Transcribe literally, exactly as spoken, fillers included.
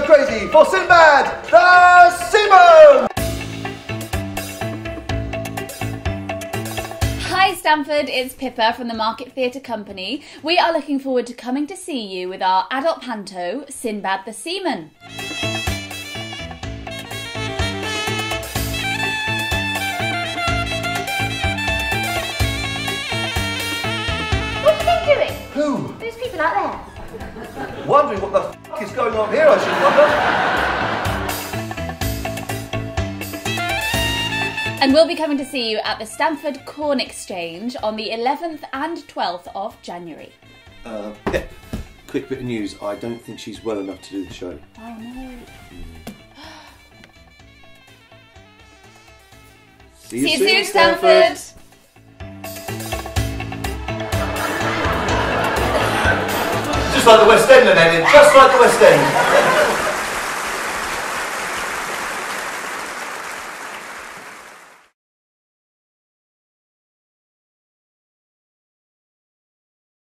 go crazy for Sinbad, the Seaman! Hi Stamford, it's Pippa from the Market Theatre Company. We are looking forward to coming to see you with our adult panto, Sinbad the Seaman. What are they doing? Who? Those people out there. Wondering what the f*** is going on here, I should wonder. And we'll be coming to see you at the Stamford Corn Exchange on the eleventh and twelfth of January. Uh, Pip, quick bit of news. I don't think she's well enough to do the show. Oh no. See you, See you soon, soon, Stamford. Stamford. Just like the West End, then, just like the West End.